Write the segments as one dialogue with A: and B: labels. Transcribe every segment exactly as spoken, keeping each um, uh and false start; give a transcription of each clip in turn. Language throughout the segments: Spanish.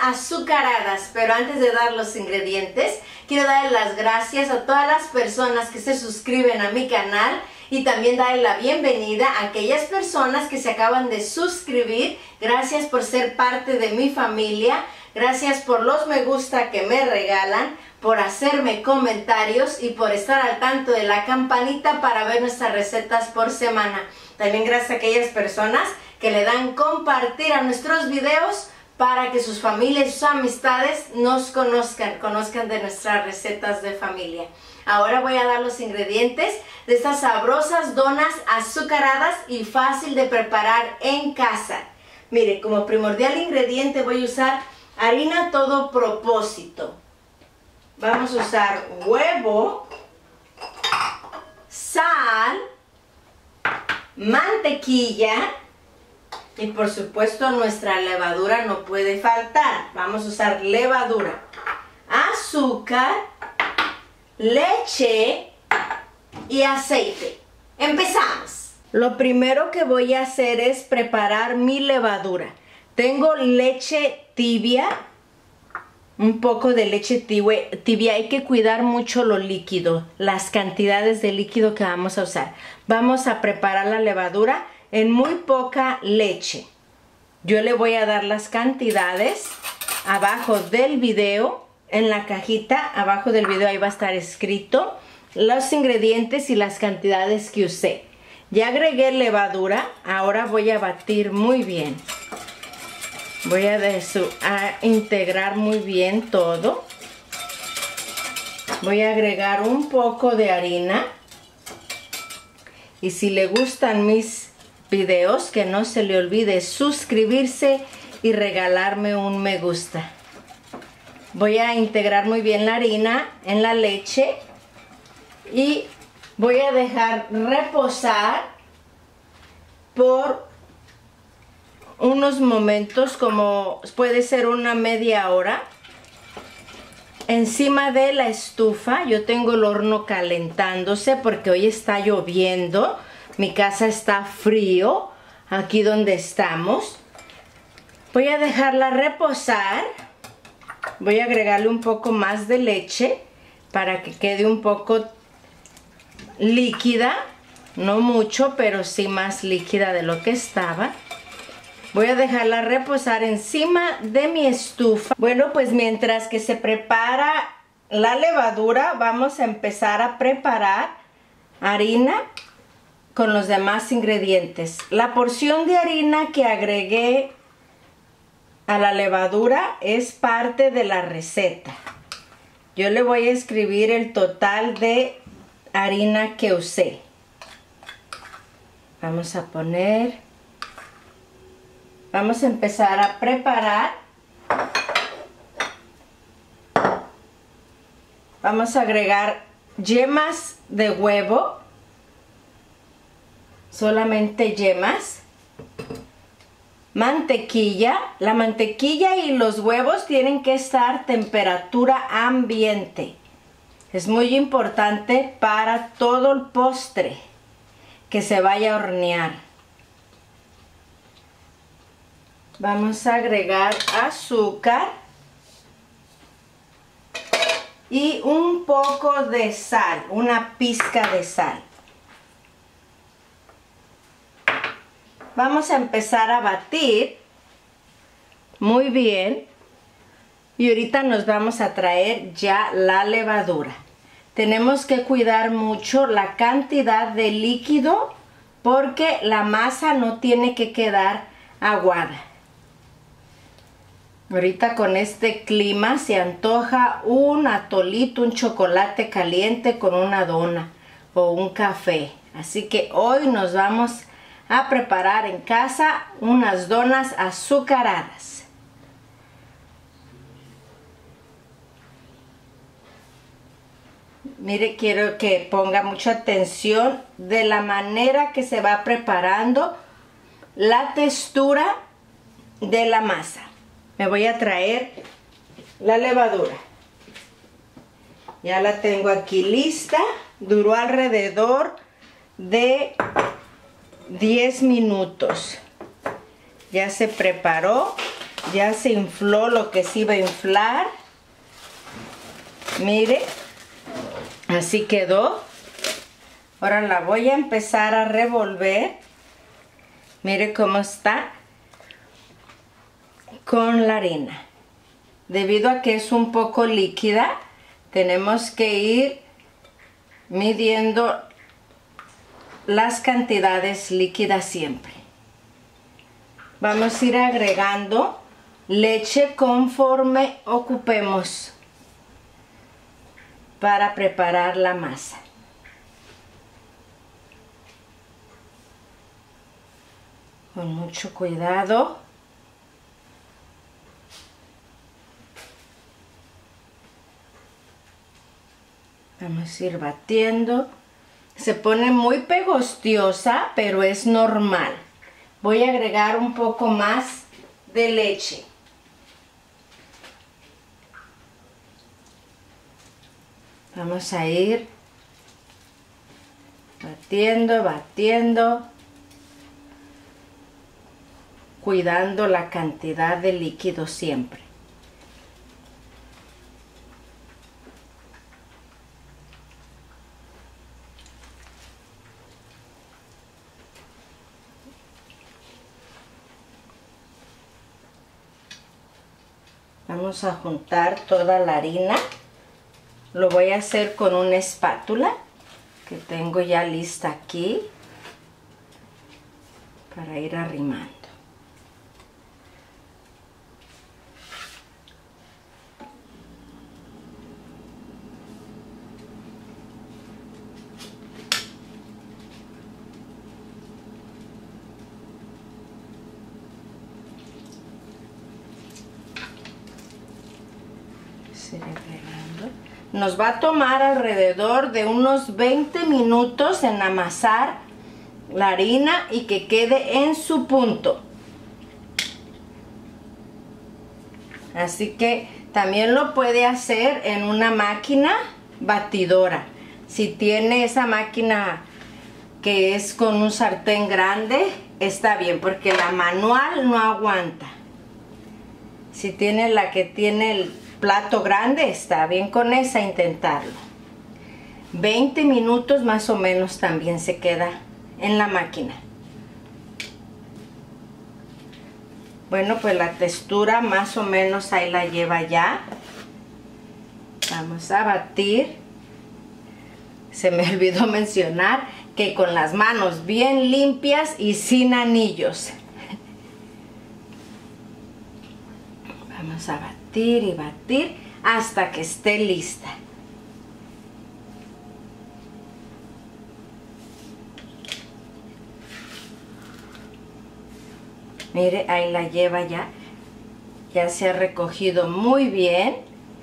A: azucaradas, pero antes de dar los ingredientes, quiero darle las gracias a todas las personas que se suscriben a mi canal y también darle la bienvenida a aquellas personas que se acaban de suscribir. Gracias por ser parte de mi familia, gracias por los me gusta que me regalan, por hacerme comentarios y por estar al tanto de la campanita para ver nuestras recetas por semana. También gracias a aquellas personas que le dan compartir a nuestros videos para que sus familias y sus amistades nos conozcan, conozcan de nuestras recetas de familia. Ahora voy a dar los ingredientes de estas sabrosas donas azucaradas y fácil de preparar en casa. Mire, como primordial ingrediente voy a usar harina todo propósito. Vamos a usar huevo, sal, mantequilla y por supuesto nuestra levadura no puede faltar. Vamos a usar levadura, azúcar, leche y aceite. Empezamos. Lo primero que voy a hacer es preparar mi levadura. Tengo leche tibia, un poco de leche tibia. tibia. Hay que cuidar mucho lo líquido, las cantidades de líquido que vamos a usar. Vamos a preparar la levadura en muy poca leche. Yo le voy a dar las cantidades abajo del video, en la cajita abajo del video ahí va a estar escrito los ingredientes y las cantidades que usé. Ya agregué levadura, ahora voy a batir muy bien. Voy a, a integrar muy bien todo. Voy a agregar un poco de harina. Y si le gustan mis videos, que no se le olvide suscribirse y regalarme un me gusta. Voy a integrar muy bien la harina en la leche y voy a dejar reposar por unos momentos, como puede ser una media hora, encima de la estufa. Yo tengo el horno calentándose porque hoy está lloviendo. Mi casa está frío, aquí donde estamos. Voy a dejarla reposar. Voy a agregarle un poco más de leche para que quede un poco líquida. No mucho, pero sí más líquida de lo que estaba. Voy a dejarla reposar encima de mi estufa. Bueno, pues mientras que se prepara la levadura, vamos a empezar a preparar harina con los demás ingredientes. La porción de harina que agregué a la levadura es parte de la receta. Yo le voy a escribir el total de harina que usé. Vamos a poner, vamos a empezar a preparar. Vamos a agregar yemas de huevo. Solamente yemas, mantequilla. La mantequilla y los huevos tienen que estar a temperatura ambiente. Es muy importante para todo el postre que se vaya a hornear. Vamos a agregar azúcar y un poco de sal, una pizca de sal. Vamos a empezar a batir muy bien y ahorita nos vamos a traer ya la levadura. Tenemos que cuidar mucho la cantidad de líquido porque la masa no tiene que quedar aguada. Ahorita con este clima se antoja un atolito, un chocolate caliente con una dona o un café. Así que hoy nos vamos a preparar en casa unas donas azucaradas. Mire, quiero que ponga mucha atención de la manera que se va preparando la textura de la masa. Me voy a traer la levadura. Ya la tengo aquí lista. Duró alrededor de diez minutos. Ya se preparó. Ya se infló lo que se iba a inflar. Mire, así quedó. Ahora la voy a empezar a revolver. Mire cómo está con la harina. Debido a que es un poco líquida, tenemos que ir midiendo las cantidades líquidas siempre. Vamos a ir agregando leche conforme ocupemos para preparar la masa. Con mucho cuidado. Vamos a ir batiendo. Se pone muy pegostiosa, pero es normal. Voy a agregar un poco más de leche. Vamos a ir batiendo, batiendo, cuidando la cantidad de líquido siempre. Vamos a juntar toda la harina. Lo voy a hacer con una espátula que tengo ya lista aquí para ir arrimando. Nos va a tomar alrededor de unos veinte minutos en amasar la harina y que quede en su punto. Así que también lo puede hacer en una máquina batidora. Si tiene esa máquina que es con un sartén grande, está bien, porque la manual no aguanta. Si tiene la que tiene el plato grande, está bien con esa intentarlo. veinte minutos más o menos también se queda en la máquina. Bueno, pues la textura más o menos ahí la lleva ya. Vamos a batir. Se me olvidó mencionar que con las manos bien limpias y sin anillos. Vamos a batir y batir hasta que esté lista. Mire, ahí la lleva ya. Ya se ha recogido muy bien.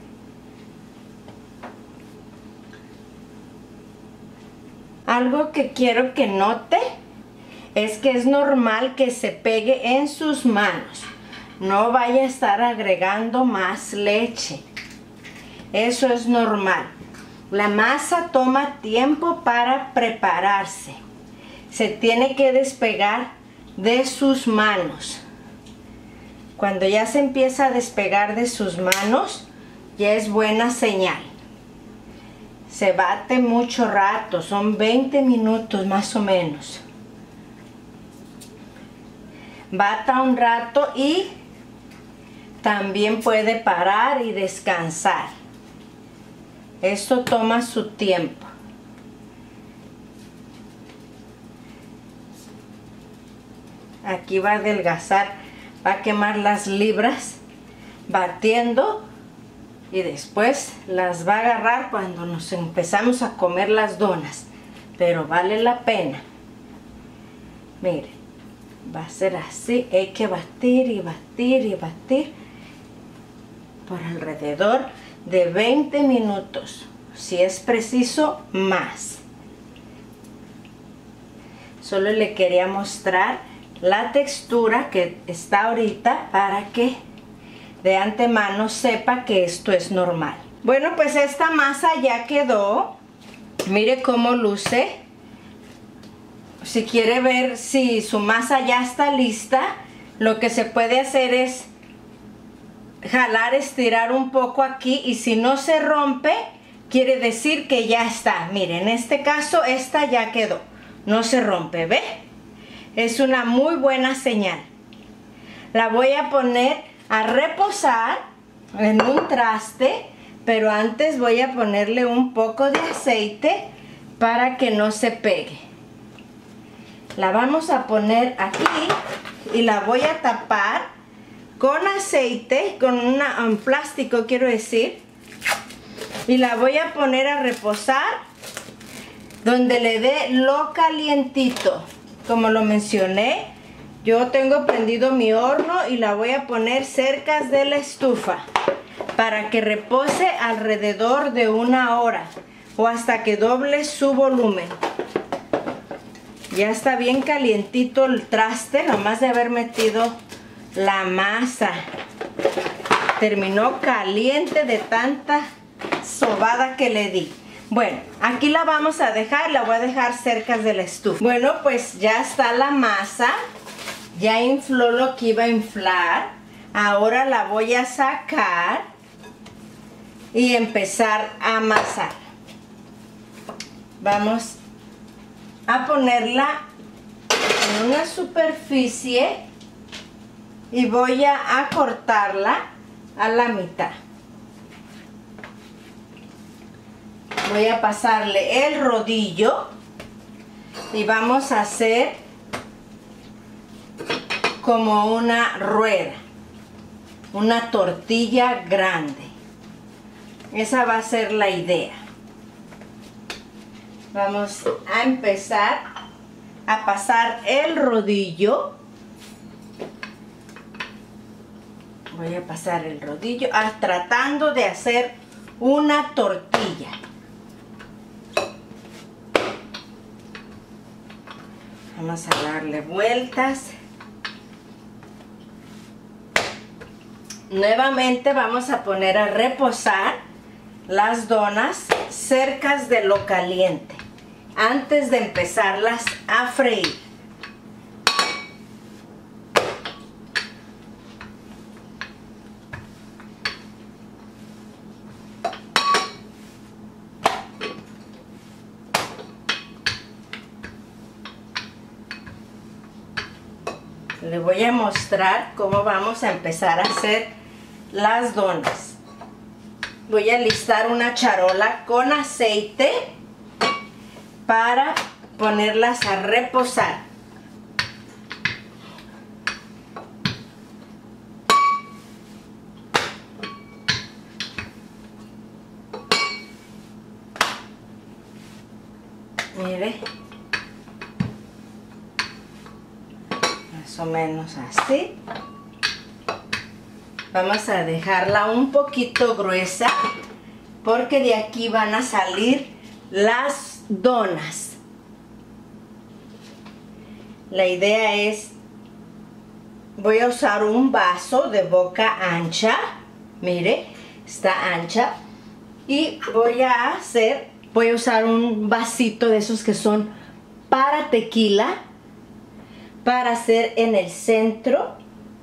A: Algo que quiero que note es que es normal que se pegue en sus manos. No vaya a estar agregando más leche. Eso es normal. La masa toma tiempo para prepararse. Se tiene que despegar de sus manos. Cuando ya se empieza a despegar de sus manos, ya es buena señal. Se bate mucho rato, son veinte minutos más o menos. Bata un rato y también puede parar y descansar. Esto toma su tiempo. Aquí va a adelgazar, va a quemar las libras batiendo y después las va a agarrar cuando nos empezamos a comer las donas. Pero vale la pena. Miren, va a ser así, hay que batir y batir y batir por alrededor de veinte minutos, si es preciso más. Solo le quería mostrar la textura que está ahorita para que de antemano sepa que esto es normal. Bueno, pues esta masa ya quedó. Mire cómo luce. Si quiere ver si su masa ya está lista, lo que se puede hacer es jalar, estirar un poco aquí, y si no se rompe, quiere decir que ya está. Miren, en este caso esta ya quedó, no se rompe, ¿ve? Es una muy buena señal. La voy a poner a reposar en un traste, pero antes voy a ponerle un poco de aceite para que no se pegue. La vamos a poner aquí y la voy a tapar con aceite, con una, un plástico quiero decir, y la voy a poner a reposar donde le dé lo calientito. Como lo mencioné, yo tengo prendido mi horno y la voy a poner cerca de la estufa para que repose alrededor de una hora o hasta que doble su volumen. Ya está bien calientito el traste, nomás de haber metido la masa. Terminó caliente de tanta sobada que le di. Bueno, aquí la vamos a dejar, la voy a dejar cerca de la estufa. Bueno, pues ya está la masa, ya infló lo que iba a inflar. Ahora la voy a sacar y empezar a amasar. Vamos a ponerla en una superficie y voy a, a cortarla a la mitad. Voy a pasarle el rodillo y vamos a hacer como una rueda, una tortilla grande. Esa va a ser la idea. Vamos a empezar a pasar el rodillo. Voy a pasar el rodillo ah, tratando de hacer una tortilla. Vamos a darle vueltas. Nuevamente vamos a poner a reposar las donas cerca de lo caliente antes de empezarlas a freír. Le voy a mostrar cómo vamos a empezar a hacer las donas. Voy a alistar una charola con aceite para ponerlas a reposar. Mire. Más o menos así. Vamos a dejarla un poquito gruesa porque de aquí van a salir las donas. La idea es, voy a usar un vaso de boca ancha, mire, está ancha, y voy a hacer, voy a usar un vasito de esos que son para tequila, para hacer en el centro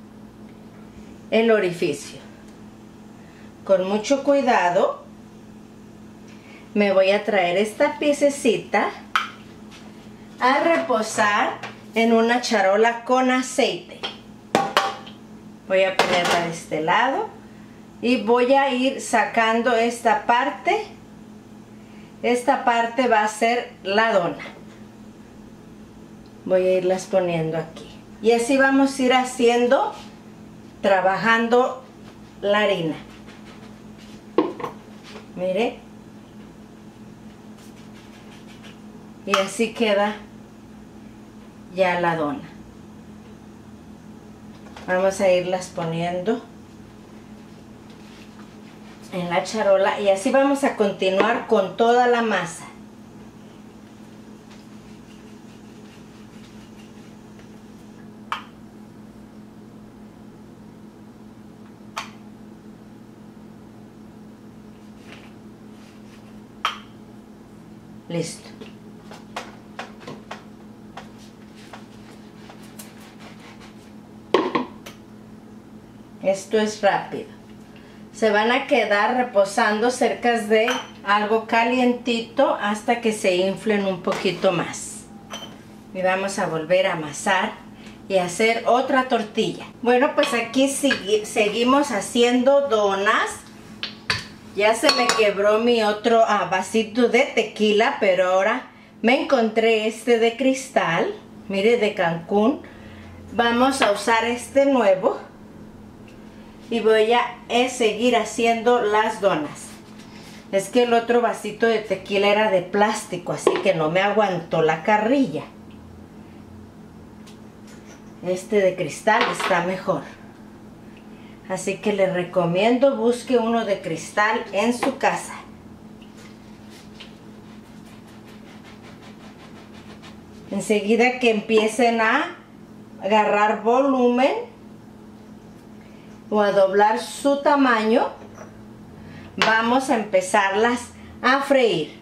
A: el orificio. Con mucho cuidado me voy a traer esta piececita a reposar en una charola con aceite. Voy a ponerla de este lado y voy a ir sacando esta parte. Esta parte va a ser la dona. Voy a irlas poniendo aquí y así vamos a ir haciendo, trabajando la harina. Mire, y así queda ya la dona. Vamos a irlas poniendo en la charola y así vamos a continuar con toda la masa. Listo. Esto es rápido. se van a quedar reposando cerca de algo calientito hasta que se inflen un poquito más. Y vamos a volver a amasar y hacer otra tortilla. Bueno, pues aquí sigui- seguimos haciendo donas. Ya se me quebró mi otro ah, vasito de tequila, pero ahora me encontré este de cristal, mire, de Cancún. Vamos a usar este nuevo y voy a eh, seguir haciendo las donas. Es que el otro vasito de tequila era de plástico, así que no me aguantó la carrilla. Este de cristal está mejor. Así que les recomiendo busque uno de cristal en su casa. Enseguida que empiecen a agarrar volumen o a doblar su tamaño, vamos a empezarlas a freír.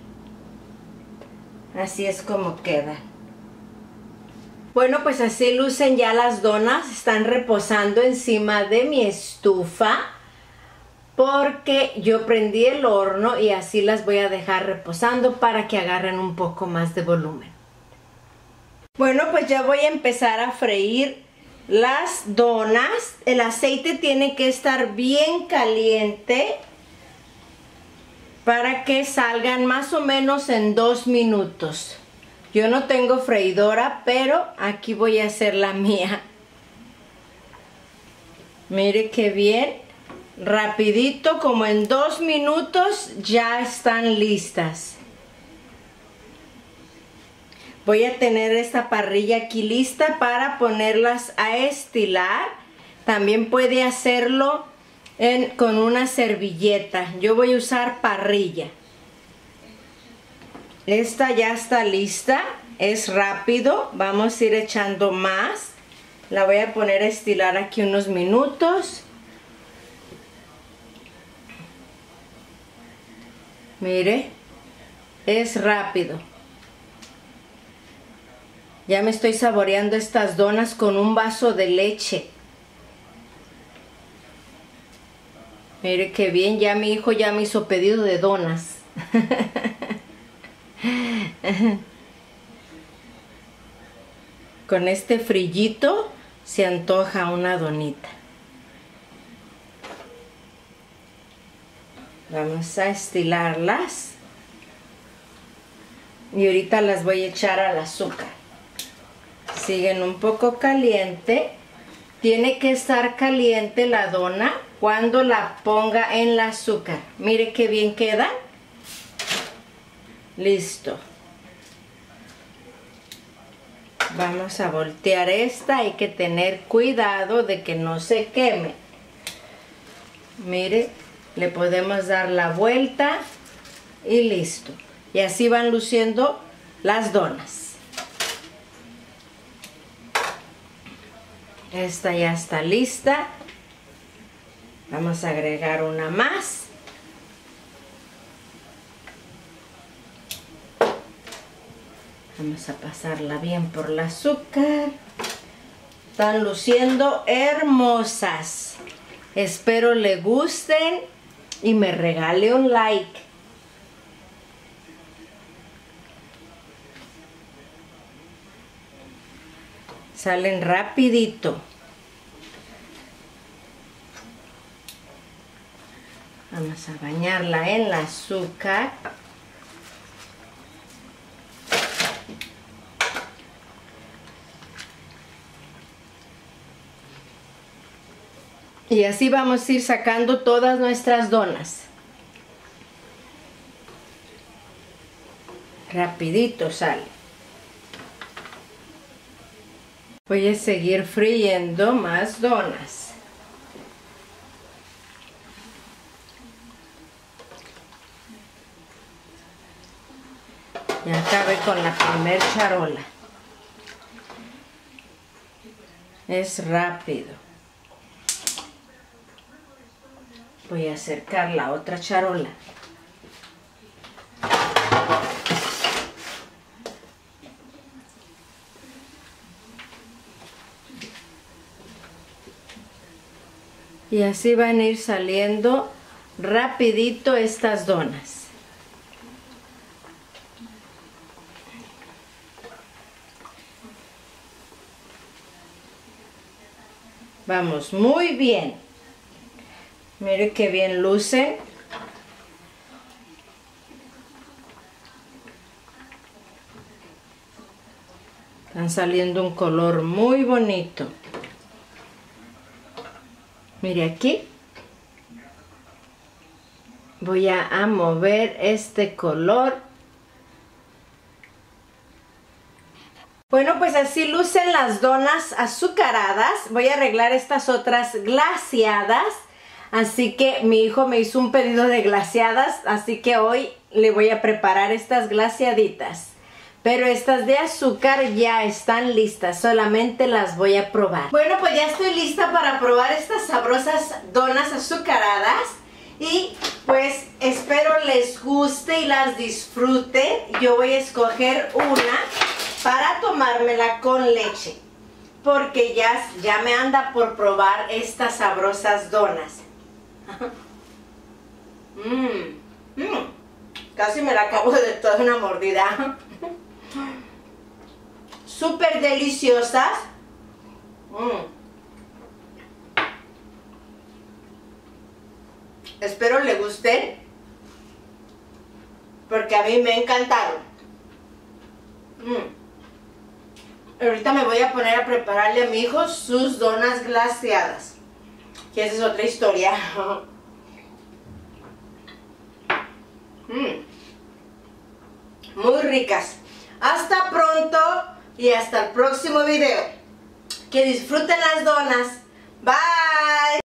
A: Así es como quedan. Bueno, pues así lucen ya las donas, están reposando encima de mi estufa porque yo prendí el horno y así las voy a dejar reposando para que agarren un poco más de volumen. Bueno, pues ya voy a empezar a freír las donas. El aceite tiene que estar bien caliente para que salgan más o menos en dos minutos. Yo no tengo freidora, pero aquí voy a hacer la mía. Mire qué bien, rapidito, como en dos minutos ya están listas. Voy a tener esta parrilla aquí lista para ponerlas a estilar. También puede hacerlo en, con una servilleta. Yo voy a usar parrilla. Esta ya está lista, es rápido, vamos a ir echando más. La voy a poner a estilar aquí unos minutos. Mire, es rápido. Ya me estoy saboreando estas donas con un vaso de leche. Mire qué bien, ya mi hijo ya me hizo pedido de donas. Con este frillito se antoja una donita. Vamos a estilarlas y ahorita las voy a echar al azúcar. Siguen un poco caliente. Tiene que estar caliente la dona cuando la ponga en el azúcar. Mire qué bien queda. Listo. Vamos a voltear esta. Hay que tener cuidado de que no se queme. Mire, le podemos dar la vuelta y listo. Y así van luciendo las donas. Esta ya está lista. Vamos a agregar una más. Vamos a pasarla bien por el azúcar. Están luciendo hermosas. Espero le gusten y me regale un like. Salen rapidito. Vamos a bañarla en el azúcar. Y así vamos a ir sacando todas nuestras donas. Rapidito sale. Voy a seguir friendo más donas. Ya acabé con la primer charola. Es rápido. Voy a acercar la otra charola. Y así van a ir saliendo rapidito estas donas. Vamos, muy bien. Mire qué bien lucen. Están saliendo un color muy bonito. Mire aquí. Voy a, a mover este color. Bueno, pues así lucen las donas azucaradas. Voy a arreglar estas otras glaseadas. Así que mi hijo me hizo un pedido de glaseadas. Así que hoy le voy a preparar estas glaseaditas. Pero estas de azúcar ya están listas, solamente las voy a probar. Bueno, pues ya estoy lista para probar estas sabrosas donas azucaradas. Y pues espero les guste y las disfruten. Yo voy a escoger una para tomármela con leche. Porque ya, ya me anda por probar estas sabrosas donas. mm, mm, casi me la acabo de toda una mordida. Súper deliciosas. Mm. Espero le gusten, porque a mí me encantaron. Mm. Ahorita me voy a poner a prepararle a mi hijo sus donas glaseadas, que esa es otra historia. mm. Muy ricas. Hasta pronto y hasta el próximo video. Que disfruten las donas. Bye.